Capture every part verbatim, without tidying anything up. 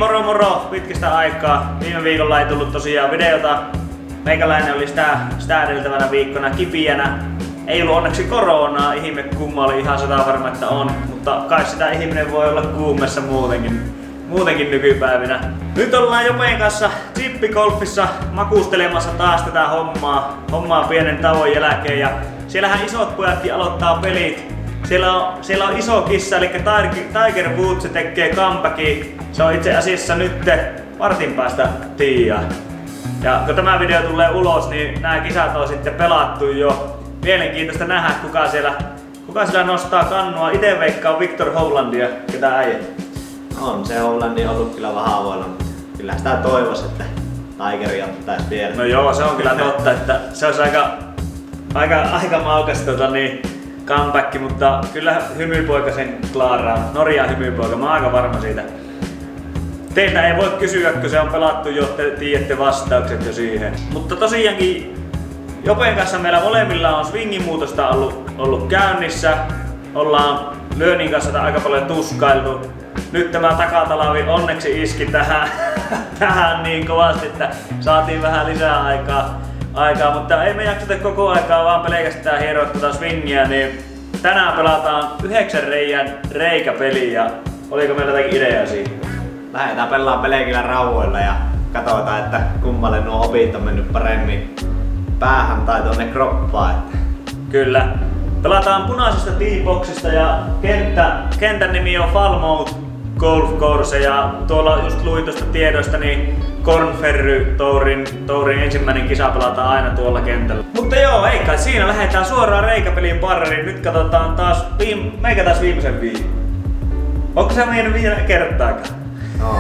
moro moro pitkistä aikaa. Viime viikolla ei tullut tosiaan videota. Meikäläinen oli sitä, sitä edeltävänä viikkona kipiänä. Ei ollut onneksi koronaa, ihme kumma oli ihan sata varma, että on. Mutta kai sitä ihminen voi olla kuumessa muutenkin, muutenkin nykypäivinä. Nyt ollaan Jopen kanssa chippigolfissa makustelemassa taas tätä hommaa, hommaa pienen tauon jälkeen. Ja siellähän isot pojatkin aloittaa pelit. Siellä on, siellä on iso kissa, eli Tiger Woods tekee comebackin. Se on itse asiassa nyt vartin päästä tiia. Ja kun tämä video tulee ulos, niin nämä kisat on sitten pelattu jo. Mielenkiintoista nähdä, kuka siellä, kuka siellä nostaa kannua. Ite veikkaa Victor Hovlandia, ketä äijät. On se Hovlandi ollut kyllä vähän avoilla, mutta kyllä sitä toivoisi, että Tigeri ottaisi vielä. No joo, se on kyllä totta, että se olisi aika, aika, aika maukas tota, niin, comeback, mutta kyllä hymypoika sen klaaraa. Norjan hymypoika, mä oon aika varma siitä. Teiltä ei voi kysyä, kun se on pelattu jo, te tiedätte vastaukset jo siihen. Mutta tosiaankin Jopen kanssa meillä molemmilla on swingin muutosta ollut, ollut käynnissä. Ollaan lyönnin kanssa aika paljon tuskailtu. Nyt tämä takatalavi onneksi iski tähän, tähän niin kovasti, että saatiin vähän lisää aikaa, aikaa. Mutta ei me jakseta koko aikaa vaan pelkästään hieroa tuota swingia, niin tänään pelataan yhdeksän reijän reikäpeliä. Oliko meillä jotakin ideaa siihen? Lähdetään pelaamaan pelkillä rauhoilla ja katsotaan, että kummalle nuo opit on mennyt paremmin päähän tai tonne kroppaan. Kyllä. Pelataan punaisesta teeboxista ja kenttä, kentän nimi on Falmouth Golf Course ja tuolla just luin tuosta tiedosta, niin Korn Ferry Tourin, Tourin ensimmäinen kisa pelataan aina tuolla kentällä. Mutta joo, ei kai siinä, lähdetään suoraan reikäpeliin pariin. Nyt katsotaan taas, viime, meikä taas viimeisen viime. Onko se meidän vielä kertaakaan? No,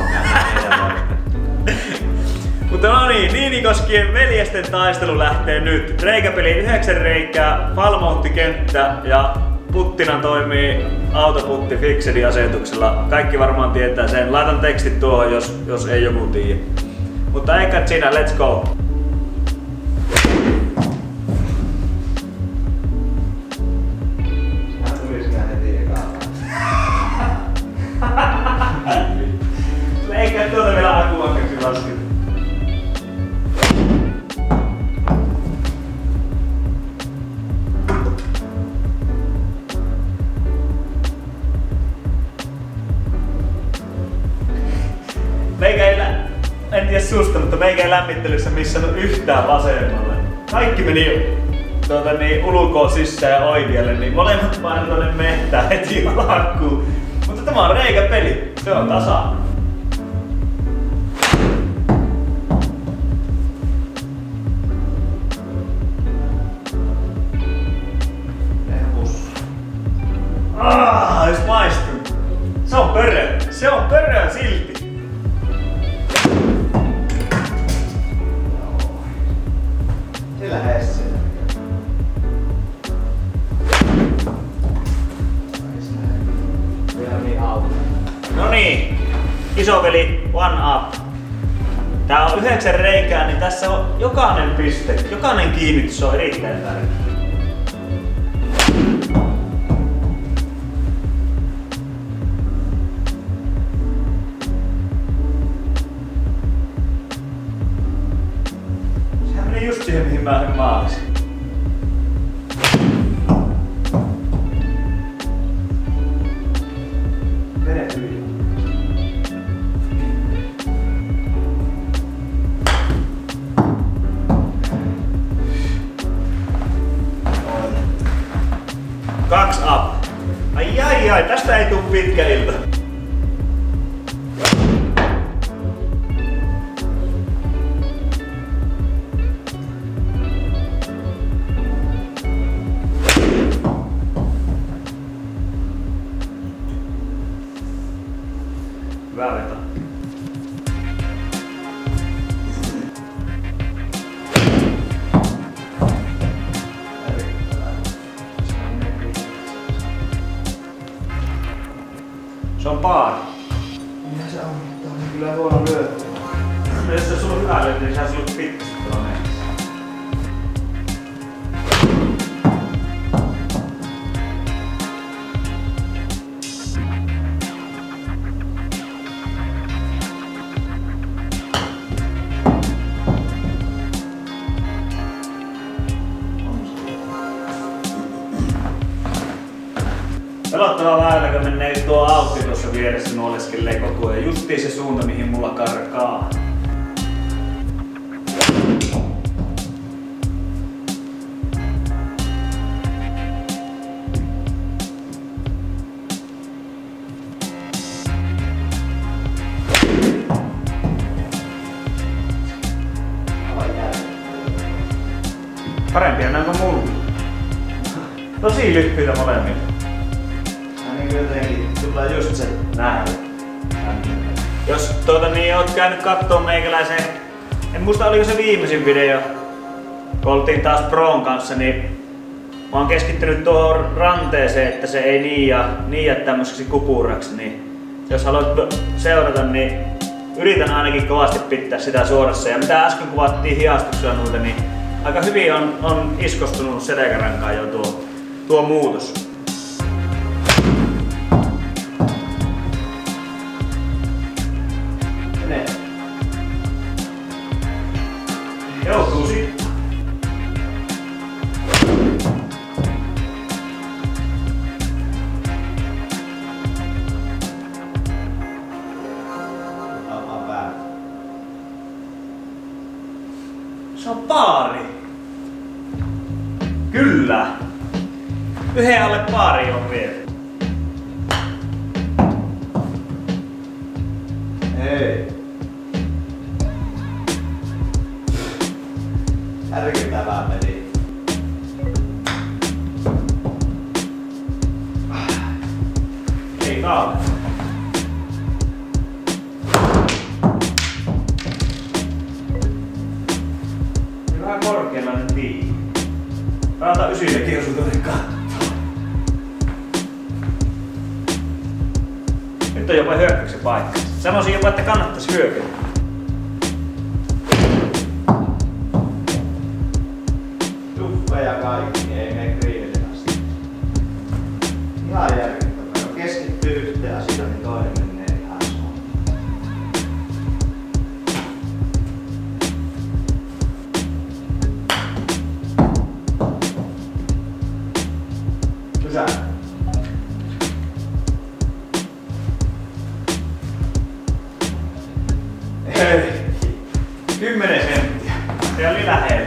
Mutta no niin, Niinikoskien veljesten taistelu lähtee nyt. Reikäpeli yhdeksän reikää, Falmouth-kenttä ja puttina toimii autoputti Fixedin asetuksella. Kaikki varmaan tietää sen. Laitan tekstit tuohon, jos, jos ei joku tiedä. Mutta eikä siinä, let's go! Eikä tuota vielä akuankaksi lasketa. Meikä ei, en tiedä susta, mutta meikä ei lämmittelyssä missään yhtään vasemmalle. Kaikki meni tuota, niin, ulkoon sisään ja oikealle, niin molemmat paino tuonne mehtään heti alkuun. Mutta tämä on reikäpeli, se on tasa. Ah, ois maistunut. Se on pörö. Se on pörö silti. Se lähes sinne. Vielä niin auto. No niin. Isoveli, one up. Tää on yhdeksän reikää, niin tässä on jokainen piste, jokainen kiinnitys on erittäin tärkeä. Just siihen mihin mä maalasin. Mene yli. Kaks up. Ai ai ai, tästä ei tuu pitkä ilta. Hyvä veto. Se on paari. Mitä se on? Tää on kyllä huono lyöty. Jos se sulla on hyvä lyöty, niin sehän sulla on pitkä tuolla mennessä. huomattava väylä, kun menee tuo autti tuossa vieressä nuoleskelee koko ajan. Justiin se suunta, mihin mulla karkaa. Parempia näin kuin mulla. Tosi lyhyitä molemmilla. Ainakin jotenkin tullaan just se nähdä. Jos tuota niin oot käynyt kattoo meikäläisen, en muista oliko se viimeisin video, kun oltiin taas Proon kanssa, niin mä oon keskittynyt tuohon ranteeseen, että se ei niiä, niiä tämmöiseksi kupuraksi, niin jos haluat seurata, niin yritän ainakin kovasti pitää sitä suorassa. Ja mitä äsken kuvattiin hiastuksella noita, niin aika hyvin on, on iskostunut selkärankaan jo tuo, tuo muutos. Menee. Joutuu sitten. Se on paari. Kyllä. Yhden alle paari on vielä. Ei. Järkyttävää peli. Ei kaale. Vähän korkeallainen tiivi. Rauta ysillekin osuu tuonne kattoon. Nyt on jopa hyökkäyksen paikka. Sanoisin jopa, että kannattaisi hyökätä. Tuffeja kaikki, ei mene kriiville asti. Ihan järkyttävää. Kun keskittyy yhteen asiaan, niin toinen menee ihan suoraan. Sysää. Ei. Kymmenen senttiä. Se oli lähellä.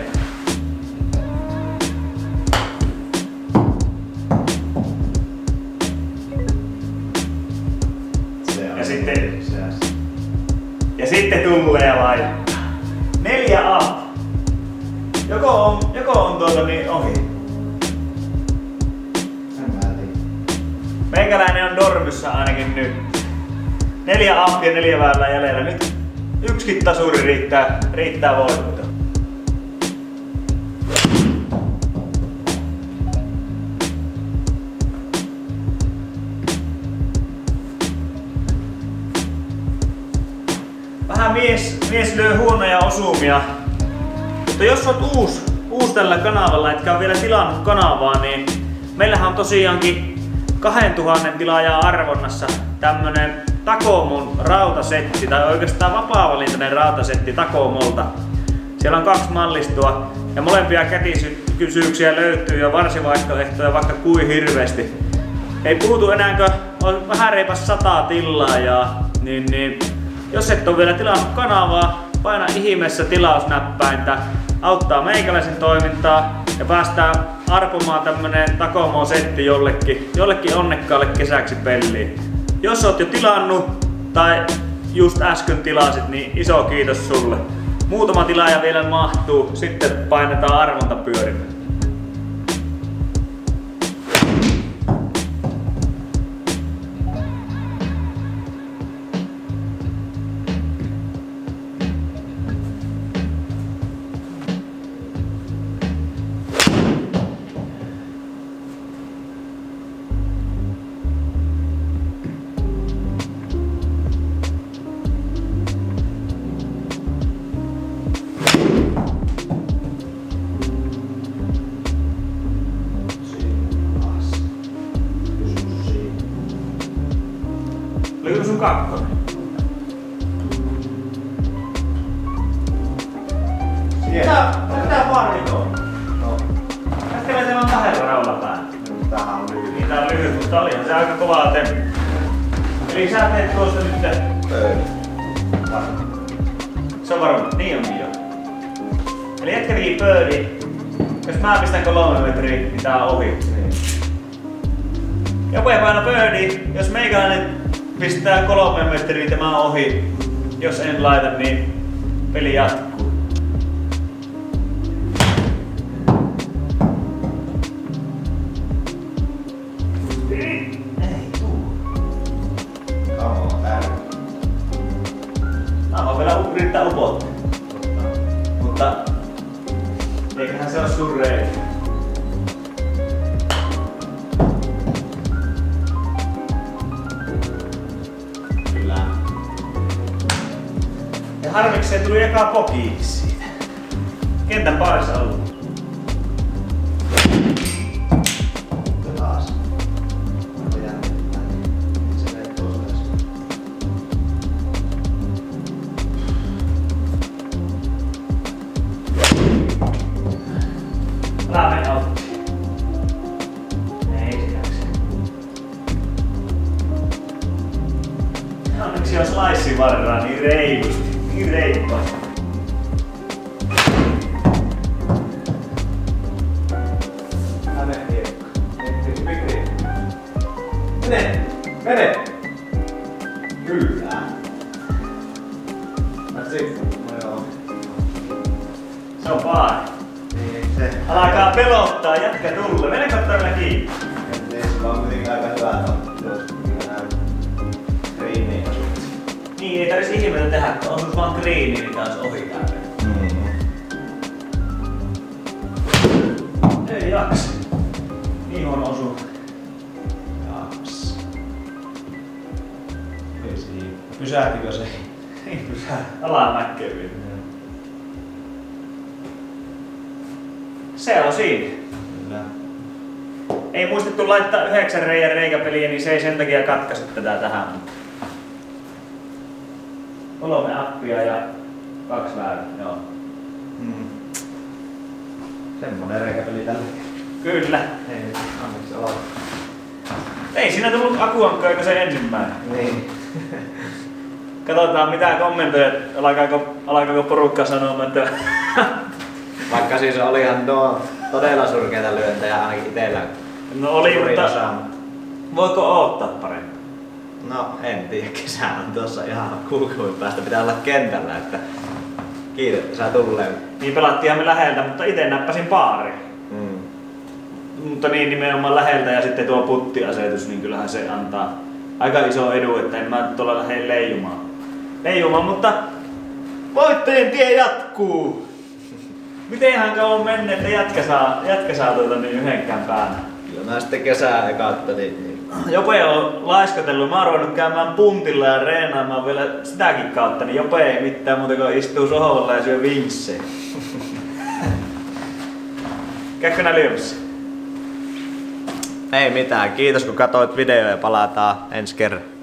Se on Ja sitten, se asia. ja sitten tulee laittaa. Neljä up. Joko on, joko on tuota niin ohi. En mä tiedä. Meikäläinen on dormissa ainakin nyt. Neljä up ja neljä väylää jäljellä. Nyt yksikin tasuri riittää, riittää voitto. Vähän mies, mies lyö huonoja osumia. Mutta jos olet uusi, uusi tällä kanavalla, etkä ole vielä tilannut kanavaa, niin meillähän on tosiaankin kaksituhatta tilaajaa arvonnassa tämmönen Tacomon rautasetti, tai oikeastaan vapaa-valintainen rautasetti Tacomolta. Siellä on kaksi mallistoa ja molempia kätisyyksiä löytyy ja varsivaihtoehtoja vaikka kuin hirveästi. Ei puhutu enääkö, on vähän reipas sataa tilaajaa, niin, niin jos et ole vielä tilannut kanavaa, paina ihmeessä tilausnäppäintä, auttaa meikäläisen toimintaa ja päästään arpomaan tämmönen Tacomon setti jollekin, jollekin onnekkaalle kesäksi peliin. Jos oot jo tilannut tai just äsken tilasit, niin iso kiitos sulle. Muutama tilaaja vielä mahtuu, sitten painetaan arvonta pyörimään. Oliko sun kakkonen? Mitä? Mitä pari on? No. Äsken siellä on kahdella raudalla päällä. Tämähän on lyhyt. Niitä on lyhyt. Mutta olihan se aika kovaa temppu. Eli sä teet tuosta nyt Pöydä. Se on varma, niin onkin jo. Eli jätkä teki pöödi. Jos mä pistän kolme metriä, niin tää on ohi. Niin. Joku ei paina pöödi. Jos meikäläinen pistää kolme metriä, tämä on ohi. Jos en laita, niin peli jatkuu. Ei tuu. Kamo on tärkeä. Mä voin vielä yrittää upottaa. Mutta eiköhän se oo sun reikä. Kyllä. Ja harmikseen tuli eka pokiiksi siitä. Kentän parissa ollut. Taas. Onko jännittää? Se menee tuossa. Älä mene otti. Ei se jaksa. Onneksi jos laissi varraa niin reilusti. Niin reippaasti. Mene hiekka. Mene. Mene. Mene. Kyllä. That's it. No joo. Se on paari. Niin se. Alkaa pelottaa, jätkä tulle. Mene katsomaan vielä kiinni. Ei sulla on kuitenkin aika hyvä tahto, jos kyllä näy screeniin asut. Niin, ei tarvitsisi ihmeitä tehdä, kun on sus vaan kriini, niin taas ohi tää peli. Mm. Ei jaksa. Niin on osu. Jaks. Ei siinä. Pysähtikö se? Ei pysää. Alamäkkeen vielä. Se on siinä. Kyllä. Ei muistettu laittaa yhdeksän reijän reikäpeliä, niin se ei sen takia katkaise tätä tähän. Kolme appia ja kaksi väärää. Joo. Mm. Semmonen reikäpeli tällä. Kyllä. Ei nyt onneksi ole. Ei siinä tullut akuankkaa kuin se ensimmäinen. Niin. Katsotaan mitä kommentoja, alkaako, alkaako porukka sanomaan, että Vaikka siis olihan tuo todella surkeita lyöntejä ainakin itellä. no oli, Suurin mutta osa. voiko oottaa paremmin? No en tiedä, kesä on tuossa ihan kuukauden päästä, pitää olla kentällä, että kiitos, että sä tulleen. Niin pelattiinhan me läheltä, mutta itse näppäsin paariin. Mm. Mutta niin nimenomaan läheltä ja sitten tuo puttiasetus, niin kyllähän se antaa aika iso edu, että en mä tuolla lähde leijumaan. Leijumaan, mutta voittajien tie jatkuu! Mitenhän kauan mennyt, että jätkä saa, jätkä saa tuota niin yhdenkään päänä? Kyllä mä sitten kesää kattelin. Niin. Jope on laiskatellut, mä oon ruvennut käymään puntilla ja reenaamaan vielä sitäkin kautta, niin Jope ei mitään muuta kuin istuu sohvalla ja syö vinksejä. Käykö nää lyömässä? Ei mitään, kiitos kun katsoit videoa ja palataan ensi kerran.